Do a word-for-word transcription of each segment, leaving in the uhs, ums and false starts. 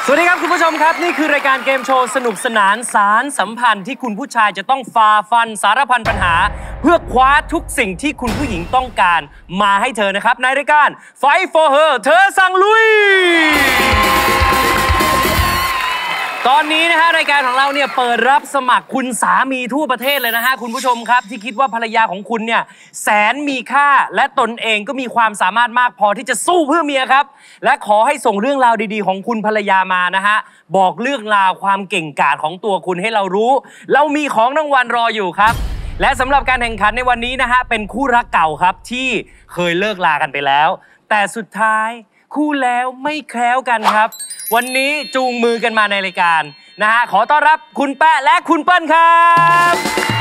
สวัสดีครับคุณผู้ชมครับนี่คือรายการเกมโชว์สนุกสนานสารสัมพันธ์ที่คุณผู้ชายจะต้องฝ่าฟันสารพันปัญหาเพื่อคว้าทุกสิ่งที่คุณผู้หญิงต้องการมาให้เธอนะครับในรายการ Fight for Her เธอสั่งลุยตอนนี้นะฮะรายการของเราเนี่ยเปิดรับสมัครคุณสามีทั่วประเทศเลยนะฮะคุณผู้ชมครับที่คิดว่าภรรยาของคุณเนี่ยแสนมีค่าและตนเองก็มีความสามารถมากพอที่จะสู้เพื่อเมียครับและขอให้ส่งเรื่องราวดีๆของคุณภรรยามานะฮะบอกเรื่องราวความเก่งกาจของตัวคุณให้เรารู้เรามีของรางวัลรออยู่ครับและสำหรับการแข่งขันในวันนี้นะฮะเป็นคู่รักเก่าครับที่เคยเลิกลากันไปแล้วแต่สุดท้ายคู่แล้วไม่แคล้วกันครับวันนี้จูงมือกันมาในรายการนะฮะขอต้อนรับคุณแป๊ะและคุณเปิ้ลครับ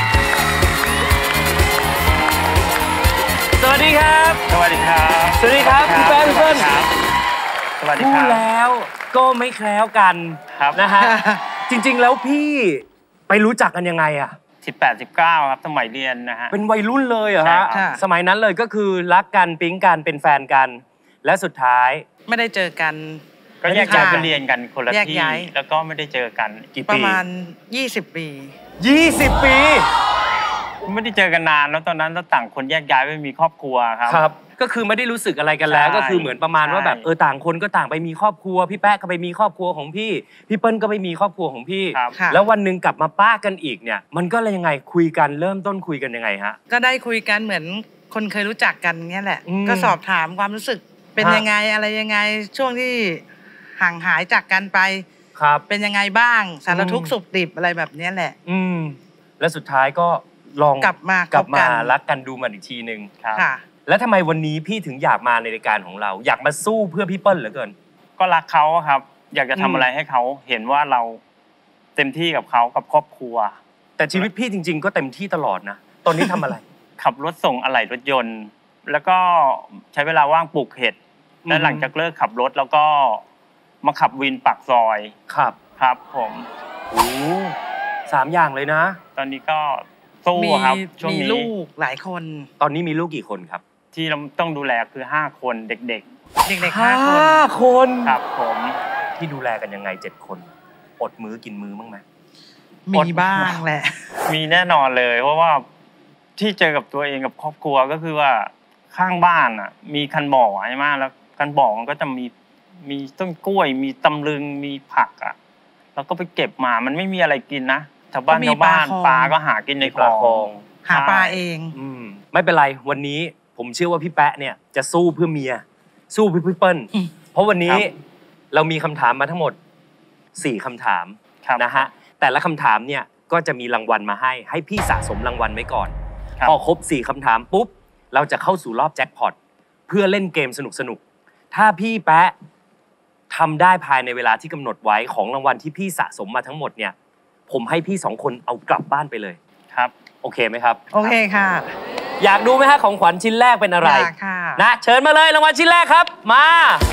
สวัสดีครับสวัสดีครับสวัสดีครับคุณแป๊ะคุณเปิ้ลสวัสดีครับคู่แล้วก็ไม่แคล้วกันนะฮะจริงๆแล้วพี่ไปรู้จักกันยังไงอะสิบแปด สิบเก้าครับสมัยเรียนนะฮะเป็นวัยรุ่นเลยเหรอฮะสมัยนั้นเลยก็คือรักกันปิ๊งกันเป็นแฟนกันและสุดท้ายไม่ได้เจอกันก็แยกย้ายไปเรียนกันคนละที่แล้วก็ไม่ได้เจอกันกี่ปีประมาณยี่สิบปียี่สิบปีไม่ได้เจอกันนานแล้วตอนนั้นเราต่างคนแยกย้ายไปมีครอบครัวครับครับก็คือไม่ได้รู้สึกอะไรกันแล้วก็คือเหมือนประมาณว่าแบบเออต่างคนก็ต่างไปมีครอบครัวพี่แป๊ะก็ไปมีครอบครัวของพี่พี่เปิ้ลก็ไปมีครอบครัวของพี่แล้ววันหนึ่งกลับมาป้ากันอีกเนี่ยมันก็เลยยังไงคุยกันเริ่มต้นคุยกันยังไงฮะก็ได้คุยกันเหมือนคนเคยรู้จักกันเงี้ยแหละก็สอบถามความรู้สึกเป็นยังไงอะไรยังไงช่วงที่ห่างหายจากกันไปครับเป็นยังไงบ้างสารทุกข์สุขดิบอะไรแบบนี้แหละอืมแล้วสุดท้ายก็ลองกลับมากลับมารักกันดูมันอีกทีนึงครับแล้วทำไมวันนี้พี่ถึงอยากมาในรายการของเราอยากมาสู้เพื่อพี่เปิ้ลเหลือเกินก็รักเขาครับอยากจะทำอะไรให้เขาเห็นว่าเราเต็มที่กับเขากับครอบครัวแต่ชีวิตพี่จริงๆก็เต็มที่ตลอดนะตอนนี้ทำอะไรขับรถส่งอะไหล่รถยนต์แล้วก็ใช้เวลาว่างปลูกเห็ดและหลังจากเลิกขับรถแล้วก็มาขับวินปากซอยครับครับผมโอ้สามอย่างเลยนะตอนนี้ก็สู้ครับช่วงนี้มีลูกหลายคนตอนนี้มีลูกกี่คนครับที่เราต้องดูแลคือห้าคนเด็กๆเด็กๆห้าคนห้าคนครับผมที่ดูแลกันยังไงเจ็ดคนอดมื้อกินมื้อบ้างไหมมีบ้างแหละมีแน่นอนเลยเพราะว่าที่เจอกับตัวเองกับครอบครัวก็คือว่าข้างบ้านอ่ะมีคันบ่อใช่ไหมแล้วคันบ่อมันก็จะมีมีต้นกล้วยมีตำลึงมีผักอ่ะแล้วก็ไปเก็บมามันไม่มีอะไรกินนะชาวบ้านชาวบ้านปลาก็หากินในคลองหาปลาเองอืมไม่เป็นไรวันนี้ผมเชื่อว่าพี่แป๊ะเนี่ยจะสู้เพื่อเมียสู้เพื่อพี่เปิ้ลเพราะวันนี้เรามีคำถามมาทั้งหมดสี่คำถามนะฮะแต่ละคำถามเนี่ยก็จะมีรางวัลมาให้ให้พี่สะสมรางวัลไว้ก่อนพอครบสี่คำถามปุ๊บเราจะเข้าสู่รอบแจ็คพอตเพื่อเล่นเกมสนุกๆถ้าพี่แป๊ะทำได้ภายในเวลาที่กำหนดไว้ของรางวัลที่พี่สะสมมาทั้งหมดเนี่ยผมให้พี่สองคนเอากลับบ้านไปเลยครับโอเคไหมครับโอเคค่ะอยากดูไหมฮะของขวัญชิ้นแรกเป็นอะไรอยากค่ะนะเชิญมาเลยรางวัลชิ้นแรกครับมา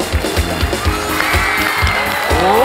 โอ้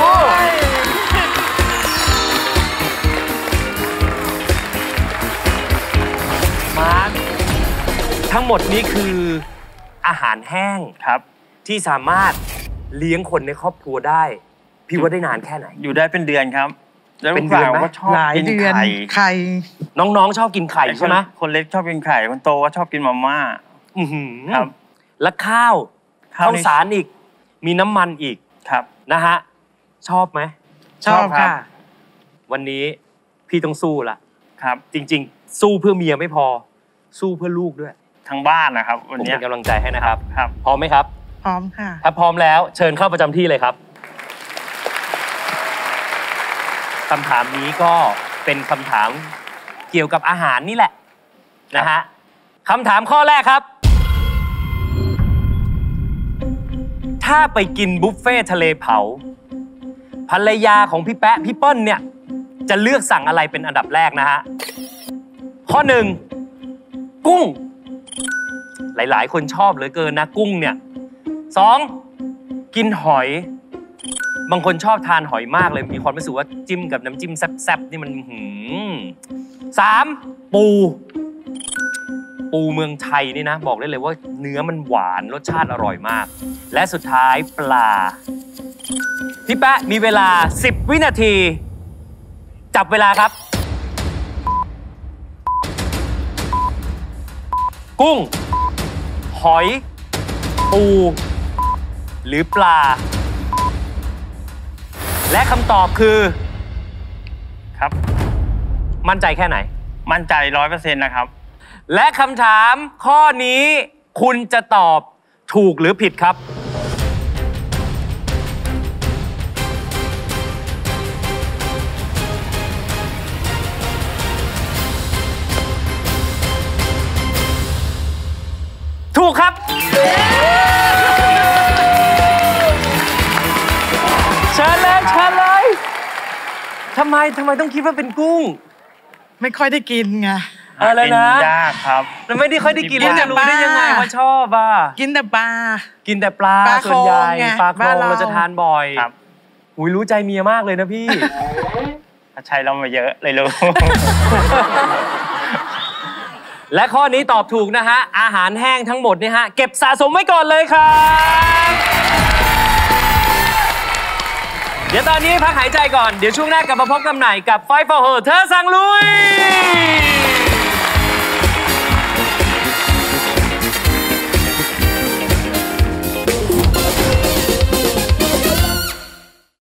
มาทั้งหมดนี้คืออาหารแห้งครับที่สามารถเลี้ยงคนในครอบครัวได้พี่ว่าได้นานแค่ไหนอยู่ได้เป็นเดือนครับเป็นเดือนไหมหลายเดือนไข่น้องๆชอบกินไข่ใช่ไหมคนเล็กชอบกินไข่คนโตก็ชอบกินมาม่าครับแล้วข้าวข้าวสารอีกมีน้ำมันอีกครับนะฮะชอบไหมชอบค่ะวันนี้พี่ต้องสู้ละครับจริงๆสู้เพื่อเมียไม่พอสู้เพื่อลูกด้วยทั้งบ้านนะครับวันนี้ผมเป็นกำลังใจให้นะครับครับพร้อมไหมครับพร้อมค่ะถ้าพร้อมแล้วเชิญเข้าประจำที่เลยครับคำถามนี้ก็เป็นคำถามเกี่ยวกับอาหารนี่แหละนะฮะคำถามข้อแรกครับถ้าไปกินบุฟเฟ่ทะเลเผาภรรยาของพี่แป๊ะพี่เปิ้ลเนี่ยจะเลือกสั่งอะไรเป็นอันดับแรกนะฮะข้อหนึ่งกุ้งหลายๆคนชอบเหลือเกินนะกุ้งเนี่ยสองกินหอยบางคนชอบทานหอยมากเลยมีความรู้สึกว่าจิ้มกับน้ำจิ้มแซ่บๆนี่มันหืมสามปูปูเมืองไทยนี่นะบอกได้เลยว่าเนื้อมันหวานรสชาติอร่อยมากและสุดท้ายปลาพี่แป๊ะมีเวลาสิบวินาทีจับเวลาครับกุ้งหอยปูหรือปลาและคำตอบคือครับมั่นใจแค่ไหนมั่นใจร้อยเปอร์เซ็นต์นะครับและคำถามข้อนี้คุณจะตอบถูกหรือผิดครับถูกครับเชิญเลยเชิญเลยทำไมทำไมต้องคิดว่าเป็นกุ้งไม่ค่อยได้กินไงอะไรนะยากครับแล้วไม่ได้ค่อยได้กินแล้วจะรู้ได้ยังไงว่าชอบอ่ะกินแต่ปลากินแต่ปลาส่วนใหญ่ปลาโครงเราจะทานบ่อยครับอุ้ยรู้ใจเมียมากเลยนะพี่ใช้เรามาเยอะเลยรู้และข้อนี้ตอบถูกนะฮะอาหารแห้งทั้งหมดเนี่ยฮะเก็บสะสมไว้ก่อนเลยครับเดี๋ยวตอนนี้พักหายใจก่อนเดี๋ยวช่วงหน้ากลับมาพบกันใหม่กับ Fight for Her เธอสั่งลุย